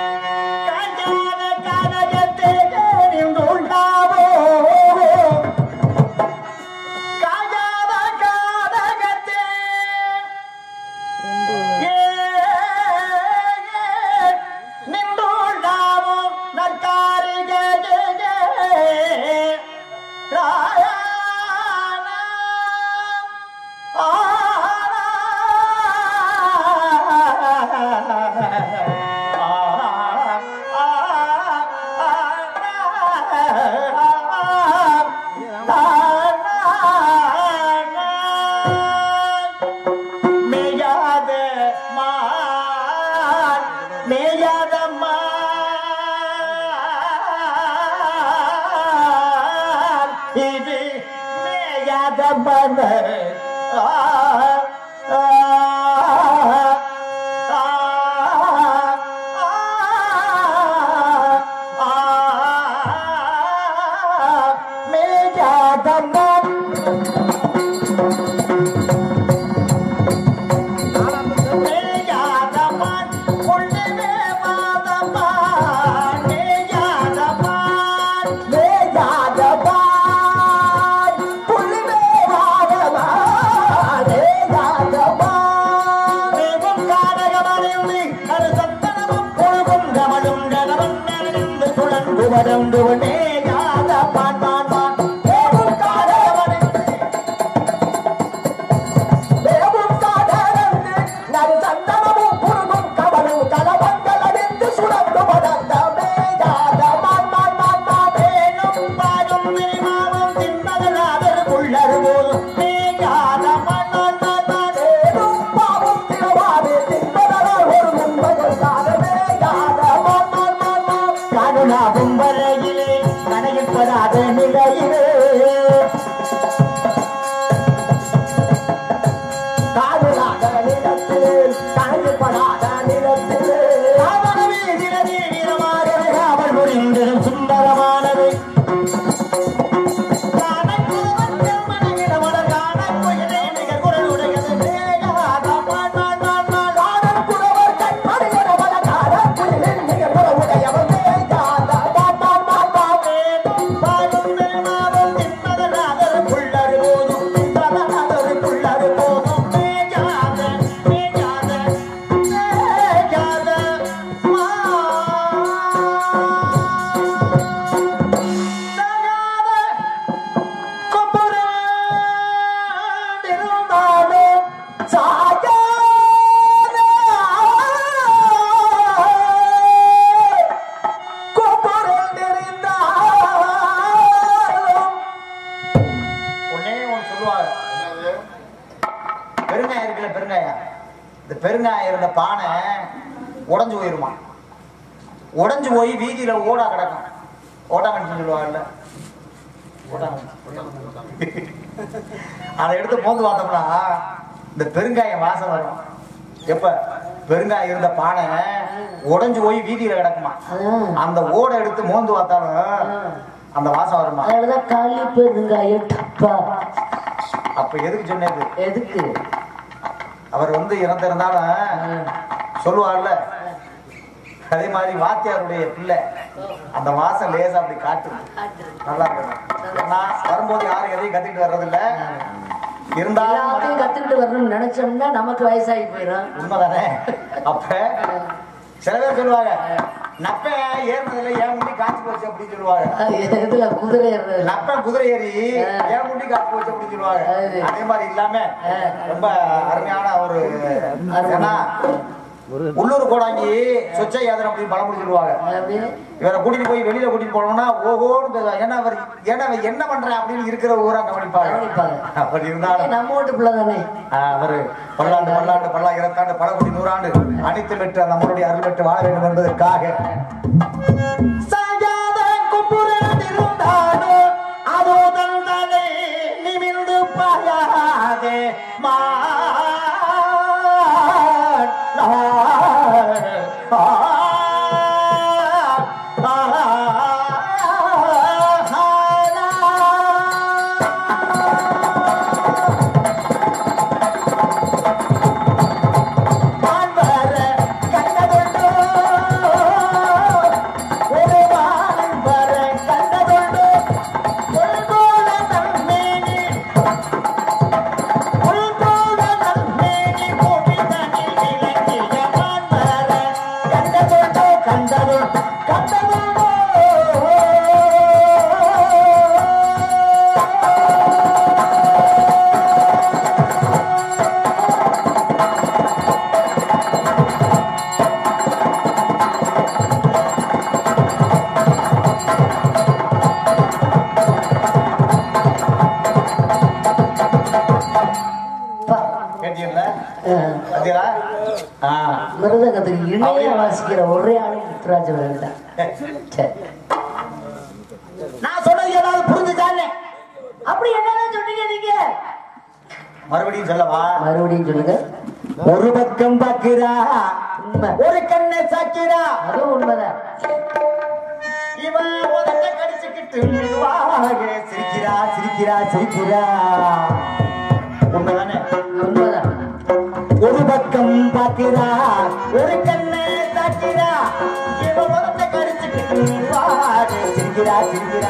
[SPEAKER 3] பெருங்காயம் இருந்த பானை உடஞ்சு போயிருமா. உடஞ்சு போய் வீதியில ஓடா கிடக்கும். ஓட்டாமணின்னு சொல்லுவாங்கல்ல, அதை எடுத்து மோந்து பார்த்தோம்னா இந்த பெருங்காயம் வாசம் வரும். எப்ப பெருங்காயம் இருந்த பானை உடஞ்சு போய் வீதியில கிடக்குமா, அந்த ஓடை எடுத்து மோந்து பார்த்தாலும் அந்த வாசம் வருமா.
[SPEAKER 2] களி பெருங்காயம் டப்பா.
[SPEAKER 3] அப்ப எதுக்கு சொன்னது?
[SPEAKER 2] எதுக்கு?
[SPEAKER 3] அவர் வந்து இறந்திருந்தாலும் சொல்லுவார்ல, அதே மாதிரி வாத்தியாருடைய பிள்ளை அந்த வாசம் லேசா அப்படி காட்டு நல்லா இருக்கும். வரும்போது யாரும் எதையும் கத்துக்கிட்டு வர்றதில்ல, இருந்தாலும்
[SPEAKER 2] கத்துக்கிட்டு வரணும்னு நினைச்சோம்னா நமக்கு வயசாகி போயிடும்.
[SPEAKER 3] உண்மைதானே? அப்ப சில பேர் சொல்லுவாங்க, நப்ப ஏறினதுல ஏன் முடி காய்ச்சி போச்சு அப்படின்னு சொல்லுவாங்க.
[SPEAKER 2] குதிரை
[SPEAKER 3] நப்ப குதிரை ஏறி ஏன் முடி காய்ச்சி போச்சு அப்படின்னு சொல்லுவாங்க. அதே மாதிரி இல்லாம ரொம்ப அருமையான ஒரு, ஏன்னா உள்ளூர் கோடாங்கி சொச்சை யாதனை அப்படின்னு பழம் முடிச்சிருவாங்க. இவரை கூட்டிட்டு போய் வெளியில கூட்டிட்டு போனோம்னா ஓஹோன்னு பேசுவாங்க. ஏன்னா அவர் ஏன்னா என்ன பண்றேன் அப்படின்னு இருக்கிற ஊரா கவனிப்பாங்க. அப்படி இருந்தாலும்
[SPEAKER 2] நம்ம வீட்டு பிள்ளை தானே
[SPEAKER 3] அவரு பல்லாண்டு பல்லாண்டு பல்லாயிரத்தாண்டு பல கோடி நூறாண்டு அனைத்து பெற்று நம்மளுடைய அருள் பெற்று வாழ வேண்டும் என்பதற்காக அதோ தந்தை நிமிர்ந்து பாயா மாதே மா
[SPEAKER 2] மிருதகத்துக்கு இணைய வாசிக்கிற ஒரே ஆளு முத்துராஜ் அவர்கள் தான்.
[SPEAKER 3] நான் சொன்னது ஏதாவது புரிஞ்சுச்சானே?
[SPEAKER 2] அப்படி என்னதான் சொன்னீங்க நீங்க?
[SPEAKER 3] மறுபடியும் சொல்லவா?
[SPEAKER 2] மறுபடியும் சொல்லுங்க.
[SPEAKER 3] ஒரு பக்கம் பாக்குறா,
[SPEAKER 2] உண்மை.
[SPEAKER 3] ஒரு கண்ணை சாக்கிறா,
[SPEAKER 2] அதுவும் உண்மைதான்.
[SPEAKER 3] இவன் உதட்ட கடிச்சுக்கிட்டு மெதுவாக சிரிக்கிறா சிரிக்கிறா சிரிக்கிறா. உண்மைதானே?
[SPEAKER 2] உண்மைதான்.
[SPEAKER 3] ஒரு பக்கம் பாக்கிறா, ஒரு கண்ணை சாக்கிறா, இவன் உதட்ட கடிச்சுக்கிட்டு மெதுவாக சிரிக்கிறா சிரிக்கிறா.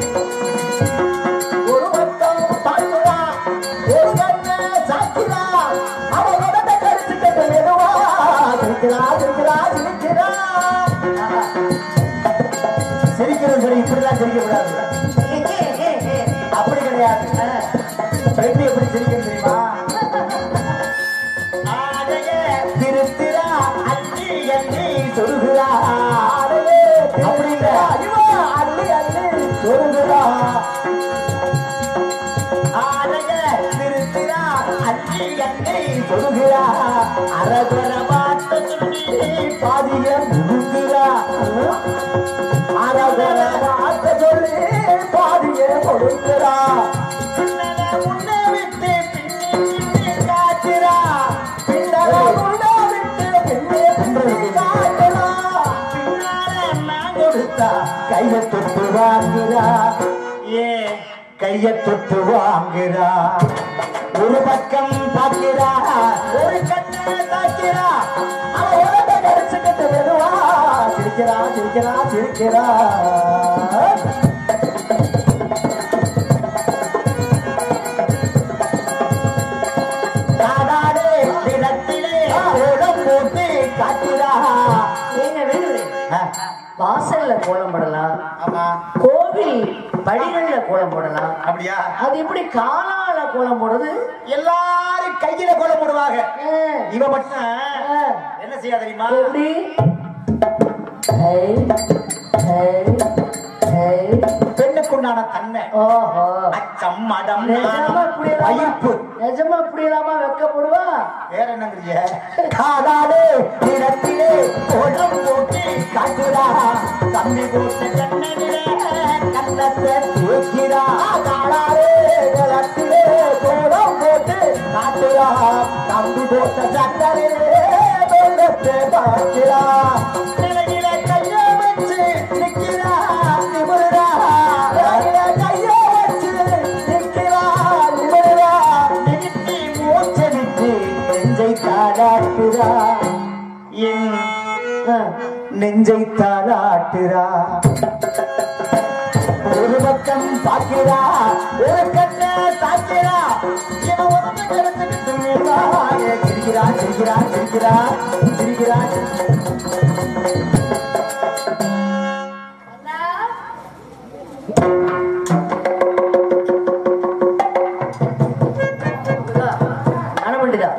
[SPEAKER 3] ஒரு பக்கம் பாக்குறா, ஒரு கண்ணை சாக்கிறா, அவன் உதட்ட கடிச்சுக்கிட்டு மெதுவாக சிரிக்கிறா சிரிக்கிறா சிரிக்கிறா. சிரிக்கிறது சரி, இப்படிலாம் சிரிக்க கூடாது. அப்படி கிடையாது. எப்படி எப்படி சிரிக்கணும் தெரியுமா? திருத்திரா அள்ளி அள்ளி சொல்கிறா, அப்படி இல்ல, அள்ளி அள்ளி சொல்கிறா. ஆடைய திருத்திரா அள்ளி அள்ளி சொல்கிறா, அரகுர பாட்ட சொல்லி பாதிய முழுகிறா. அரகுர பாட்ட சொல்லி பாதிய கொடுக்கிறா. உன்னை விட்டு பின்னி பின்னி காட்டுறா, பின்னல உன்னை விட்டு பின்னி பின்னி காட்டுறா. பின்னால நான் கொடுத்தா கைய தொட்டு வாங்குறா, ஏ கைய தொட்டு வாங்குறா. ஒரு பக்கம் பாக்கிறா, ஒரு கண்ணை தாக்கிறா, அவ உலக கடிச்சுக்கிட்டு மெதுவா சிரிக்கிறா சிரிக்கிறா சிரிக்கிறா.
[SPEAKER 2] வாசல்ல கோலம் போடலாம், கோவில் படிகள்ல கோலம் போடலாம்.
[SPEAKER 3] அப்படியா? அது
[SPEAKER 2] எப்படி காலால கோலம் போடுறது?
[SPEAKER 3] எல்லாரும் கையில கோலம் போடுவாங்க. இவ மட்டும் என்ன செய்ய தெரியுமா?
[SPEAKER 2] எப்படி?
[SPEAKER 3] பெண்ணுக்குண்டான தன்மை.
[SPEAKER 2] ஓஹோ,
[SPEAKER 3] அச்சம் மடம்
[SPEAKER 2] வயிற்று நிஜமா அப்படியெல்லாமா வெக்கப்படுவா?
[SPEAKER 3] வேற என்னங்கிறீங்க? காதாலே நிலத்திலே கோலம் போட்டு காட்டுறா, தம்பி போட்ட கண்ணனிலே கண்ணத்தை தூக்கிறா. காடாலே நிலத்திலே கோலம் போட்டு காட்டுறா, தம்பி போட்ட கண்ணனிலே வெள்ளத்தை பார்க்கிறா. நிலையில கைய வச்சு நிற்கிறா நிமிர்றா, கைய வச்சு நிற்கிறா நிமிர்றா. நிறுத்தி மூச்செடுத்து நெஞ்சை தாளாட்டுறா, என் நெஞ்சை தாளாட்டுறா. ஒரு பக்கம் பாக்கிறா, ஒரு கண்ணை தாக்கிறா, இவன் உடம்பு கிடந்துக்கிட்டு சிரிக்கிறா சிரிக்கிறா சிரிக்கிறா சிரிக்கிறா.
[SPEAKER 2] அனமண்டிதா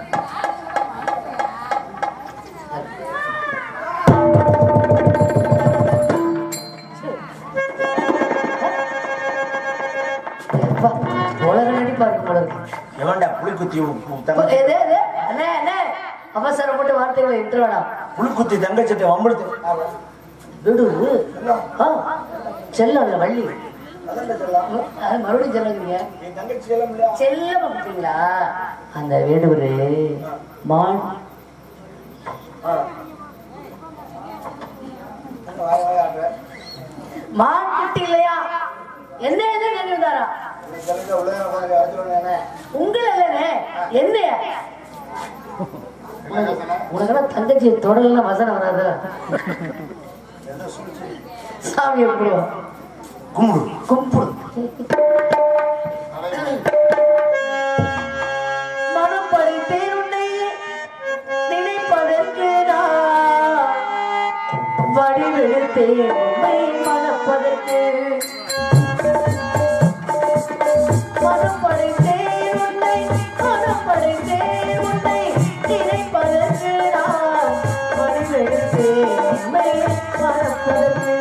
[SPEAKER 2] அவசரப்பட்டு வார்த்தைகளை இட்டு வேணாம்.
[SPEAKER 3] புழுக்குத்தி தங்கச்சட்டை வம்படுத்து
[SPEAKER 2] விடு. செல்லம் இல்ல வள்ளி. அது மறுபடியும் சொல்லுங்க. செல்லம் அப்படிங்களா? அந்த வேடுவரு மான் மான் குட்டி இல்லையா? என்ன என்ன கேட்டுதாரா? உங்களை இல்லனே என்னைய உனக்கெல்லாம் தங்கச்சி தொடர்ல வசனம் வராது. சாமி கும்பிடுவோம்.
[SPEAKER 1] கும்பிடு
[SPEAKER 2] கும்பிடு. மனப்படை பேருண்டை நினைப்பதற்கு வடிவெடுத்தேன் மனப்பதற்கு மனப்படை பேருண்டை மனப்படை பேருண்டை நினைப்பதற்கு வடிவெடுத்தேன் மனப்பதற்கு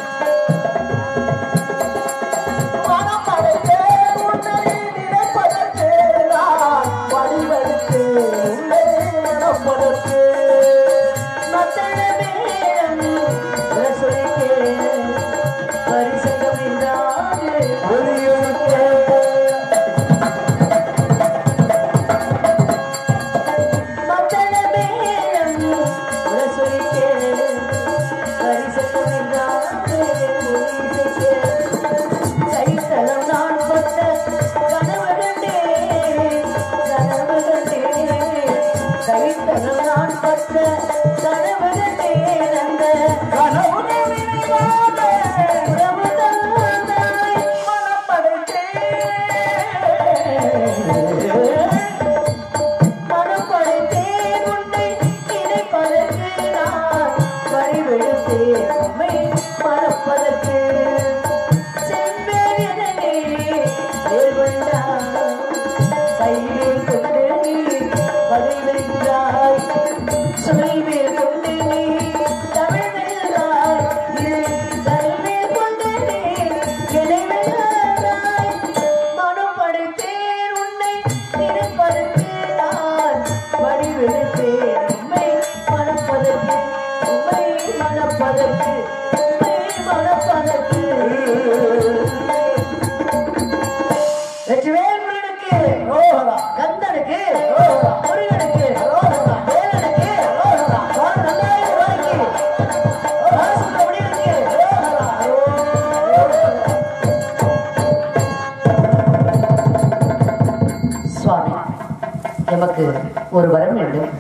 [SPEAKER 2] நமக்கு ஒரு வரம் வேண்டும்.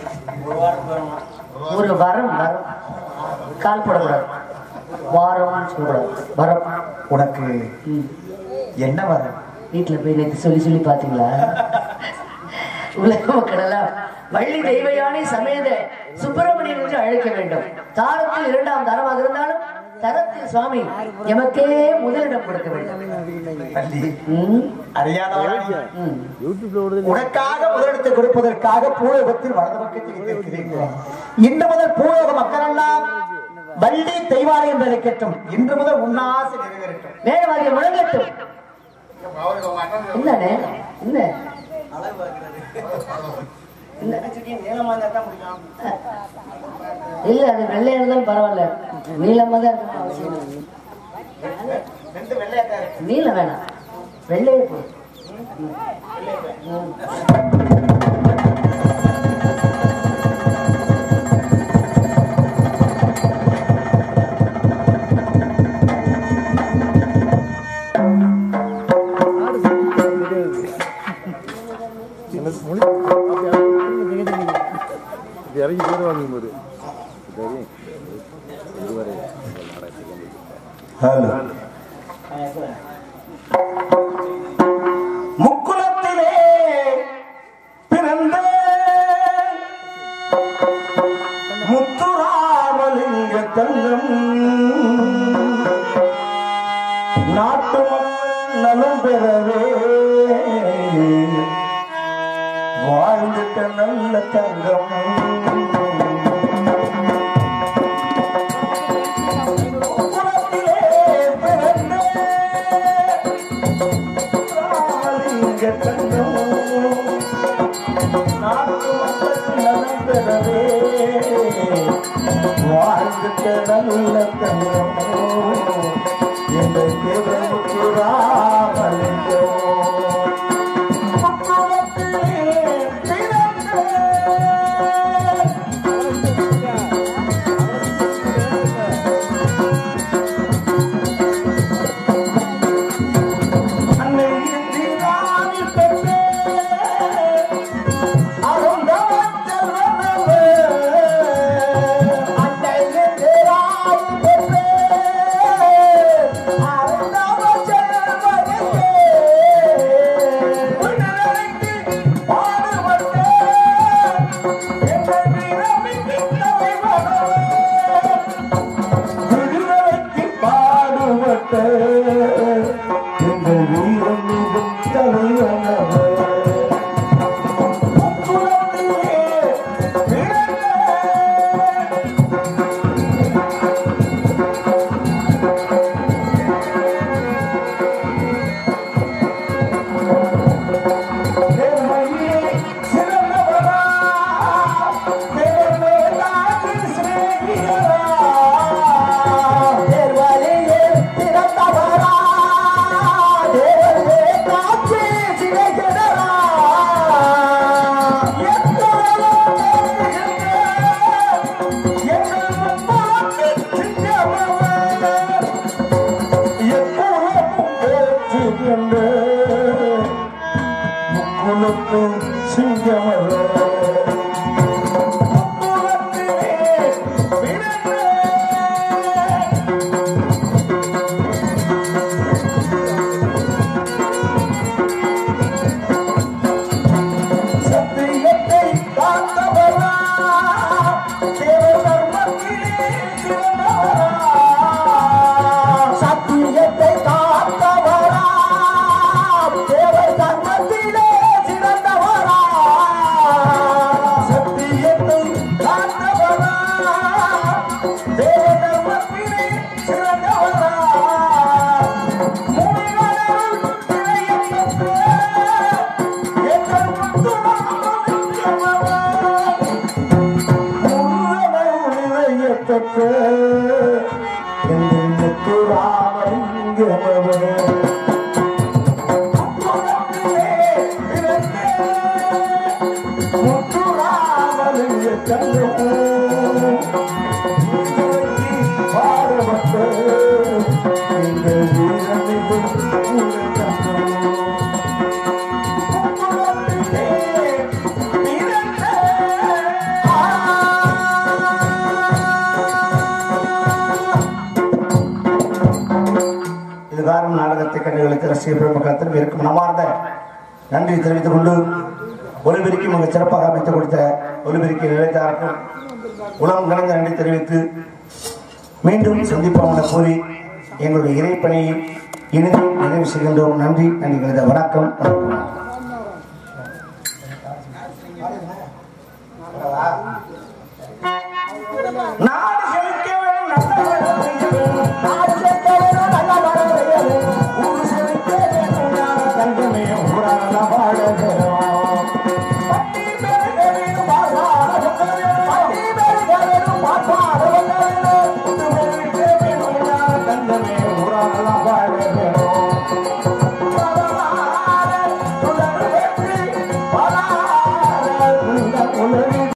[SPEAKER 2] ஒரு வரம் வரம் கால் போடக்கூடாது. வாரம் சொல்லக்கூடாது. வரம்.
[SPEAKER 3] உனக்கு என்ன வரம்?
[SPEAKER 2] வீட்டுல போய் நேற்று சொல்லி சொல்லி பாத்தீங்களா? உலக மக்கள் எல்லாம் வள்ளி தெய்வயானை சமேத சுப்பிரமணியன் என்று அழைக்க வேண்டும். தாரத்தில் இரண்டாம் தரமாக இருந்தாலும் தரத்தில் சுவாமி எமக்கே முதலிடம் கொடுக்க வேண்டும்.
[SPEAKER 3] உனக்காக முதலிடத்தை கொடுப்பதற்காக பூலோகத்தில் வலது பக்கத்தில் இருக்கிறீர்கள். இன்று முதல் பூலோக மக்கள் எல்லாம் வள்ளி தெய்வானை என்று அழைக்கட்டும். இன்று முதல் உன்னாசை நிறைவேறட்டும்.
[SPEAKER 2] வேகமாக முழங்கட்டும். என்னண்ணே என்ன இல்ல அது வெள்ளையா இருந்தாலும் பரவாயில்ல. நீளமா தான் இருக்கணும் அவசியம். நீளம் வேணாம், வெள்ளையே போ.
[SPEAKER 4] இறங்கி போடுவாங்க போது
[SPEAKER 3] முக்குலத்திலே பிறந்த முத்துராமலிங்க தங்கம் நாட்டு மக்கள் நலம் பெறவே வாழ்ந்துட்ட நல்ல தங்கம். வாழ்ந்துட்ட நல்ல தங்கம் எங்கள் தேவனுக்கு
[SPEAKER 5] நாடகத்தை கண்டுகளுக்கு ரசிகர் பெருமக்கள் இருக்கும் மனமார்ந்த நன்றி தெரிவித்துக் கொண்டு ஒலிபெருக்கி மிக சிறப்பாக அமைத்துக் கொடுத்த ஒலிபெருக்கி நிலையத்தாருக்கும் உலகம் கலந்த நன்றி தெரிவித்து மீண்டும் சந்திப்போம் என கூறி எங்களுடைய இறைப்பணியை இறுதி நிறைவு செய்கின்றோம். நன்றி நன்றி வணக்கம். நாடு செழிக்க வேணும், நாடு செழிக்க வேணும், நல்ல மழை பெய்யணும், ஊரு செழிக்க வேணும், ஞான தங்கமே ஊரான வாழ வேணும். பட்டி பெருக வேணும், பாசார வேணும், பட்டி பெருக வேணும், பாசார வேணும், புது செழிக்க வேணும், ஞான தங்கமே ஊரான வாழ வேணும். பலவார துளர் வெற்றி, பலார உள்ள உலகி